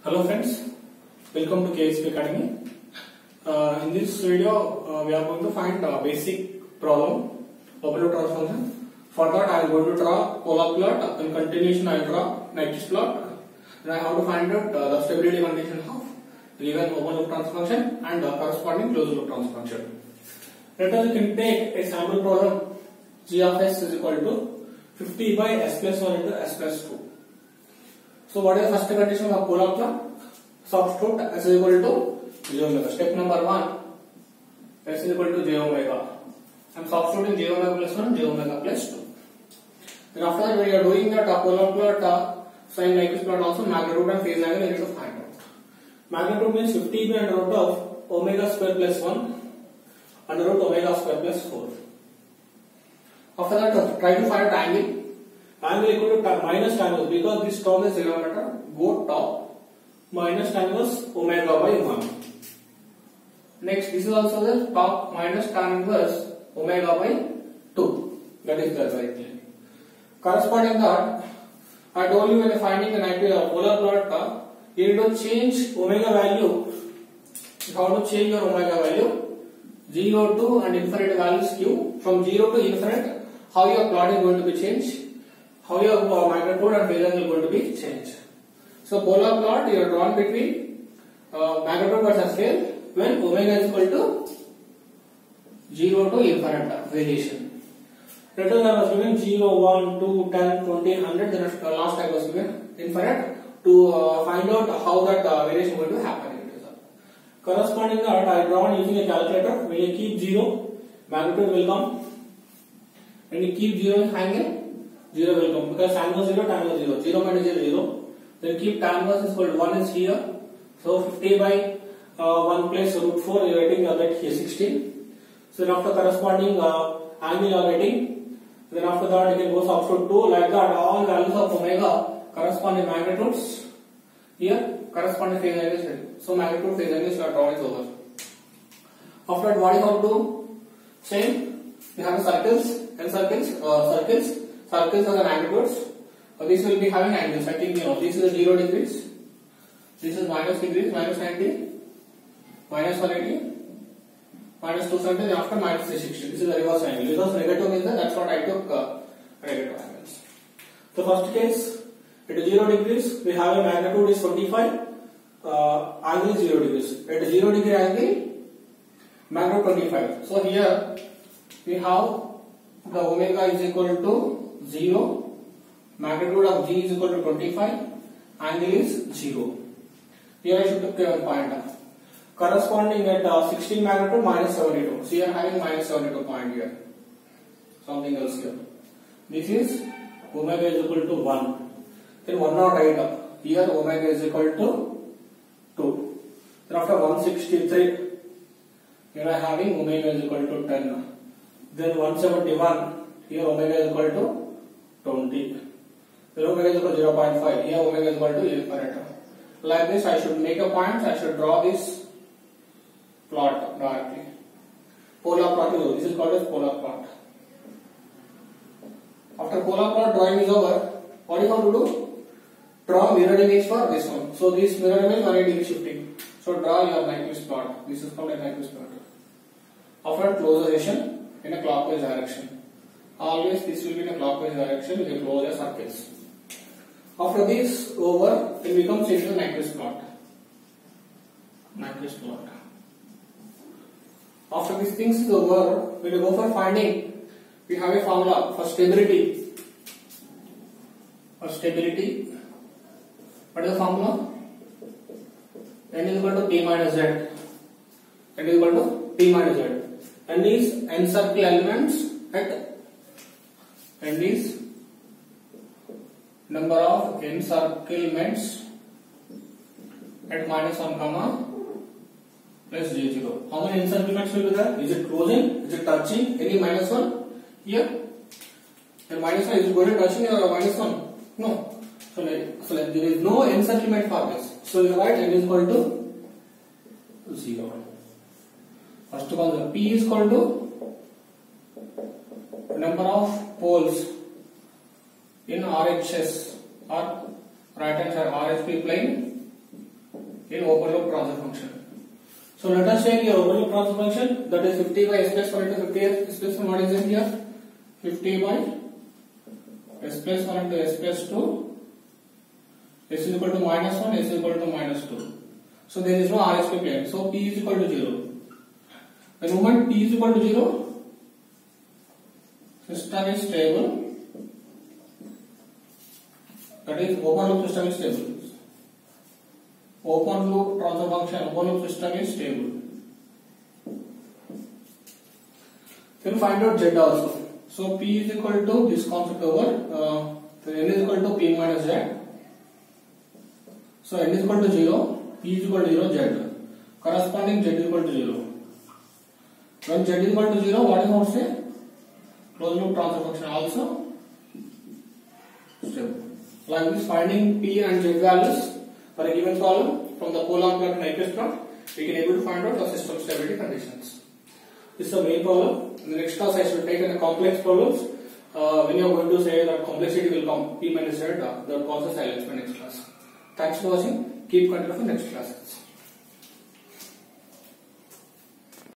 Hello friends, welcome to KSP Academy. In this video, we are going to find a basic problem, open loop transfer function. For that, I am going to draw polar plot. In continuation, I will draw Nyquist plot. And I have to find out the stability condition of given open loop transfer function and the corresponding closed loop transfer function. Let us take a sample problem. G of s is equal to 50 by s plus 1 into s plus 2. So what is the first condition of polar plot? Substitute s is equal to j omega. Step number 1, s is equal to j omega. I am substituting j omega plus 1, j omega plus 2. Then after that, when you are doing that polar plot, sin Nyquist plot also, magnitude and phase angle you need to find out. Magnitude means 50 by under root of omega square plus 1 under root omega square plus 4. After that, try to find angle. Angle equal to minus tan inverse, because this term is 0 meter, go top, minus tan inverse omega by 1. Next, this is also the top minus tan inverse omega by 2. That is the right line. Corresponding that, I told you when you are finding the Nyquist polar plot, you need to change omega value. How to change your omega value? 0 to and infinite values q. From 0 to infinite, how your plot is going to be changed? How your magnitude and phase angle is going to be changed. So polar plot you are drawn between magnitude versus phase when omega is equal to 0 to infinite variation. Let us I was given 0, 1, 2, 10, 20, 100. Then last I was given infinite to find out how that variation is going to happen. Corresponding that I drawn using a calculator. When you keep 0, magnitude will come. When you keep 0 in angle, 0 will come, because tan was 0, tan was 0. 0 minus 0 is 0. Then keep tan inverse is equal to 1 is here. So 50 by 1 plus root 4, you are getting that here 16. So then after corresponding angle you are getting. Then after that you can go substitute 2, like that all values of omega corresponding magnitudes here, corresponding phase angles. So magnitude phase angles are drawn is over. After that, what you have to do? Same, you have circles and circles are the magnitudes. This will be having angles. I think this is 0 degrees. This is minus degrees, minus 90, minus 180, minus 270, after minus 360. This is the reverse angle. Because negative means that's what I took negative angles. So first case, at 0 degrees, we have a magnitude is 25, angle is 0 degrees. At 0 degree angle, magnitude 25. So here we have the omega is equal to 0, magnitude of g is equal to 25, angle is 0. Here I should take a point. Corresponding at 16 magnitude minus 72. So here having minus 72 point here. Something else here. This is omega is equal to 1. Then 1 not right up. Here omega is equal to 2. Then after 163, here I having omega is equal to 10. Then 171, here omega is equal to 20. Then omega is equal to 0.5. Here omega is equal to infinite. Like this, I should make a point. I should draw this plot directly. Polar plot is over. This is called as polar plot. After polar plot drawing is over, what you have to do? Draw mirror image for this one. So this mirror image 180 degree shifting. So draw your Nyquist plot. This is called a Nyquist plot. After closure in a clockwise direction. Always this will be in a clockwise direction with a closure circles. After this over, it becomes into the Nyquist plot. Nyquist plot. After these things is over, when you go for finding, we have a formula for stability. For stability, what is the formula? N is equal to P minus Z. N is equal to P minus Z. N is n circle elements at n is number of encirclements at minus 1 comma plus j0. How many encirclements will be there? Is it closing? Is it touching? Any minus 1 here? And minus 1 is it going to touching or minus 1? No. So there is no encirclement for this. So you write n is equal to 0. First concept, P is equal to number of poles in RHS or right hand side RHP plane in open loop transfer function. So let us say your open loop transfer function, that is 50 by s plus 1 into 50 s plus 1. What is it here? 50 by s plus 1 into s plus 2, s is equal to minus 1, s is equal to minus 2. So there is no RSP plane. So P is equal to 0. The moment P is equal to 0, system is stable. That is, open loop system is stable. Open loop transfer function, open loop system is stable. Then find out Z also. So P is equal to this concept over, so N is equal to P minus Z. So N is equal to 0, P is equal to 0, Z. Corresponding Z is equal to 0. When Z is equal to 0, what is our say? Closed loop transfer function also stable. Like this, finding P and Z values for a given problem from the Coulomb plot and Nyquist plot, we can able to find out the system stability conditions. This is the main problem. In the next class, I should take the complex problems. When you are going to say that complexity will come P minus Z, the process I will explain next class. Thanks for watching. Keep continuing for next classes.